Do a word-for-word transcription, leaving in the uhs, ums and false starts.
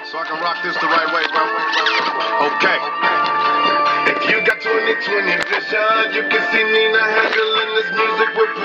so I can rock this the right way, bro. Okay. If you got twenty twenty vision, you can see Nina handling this music with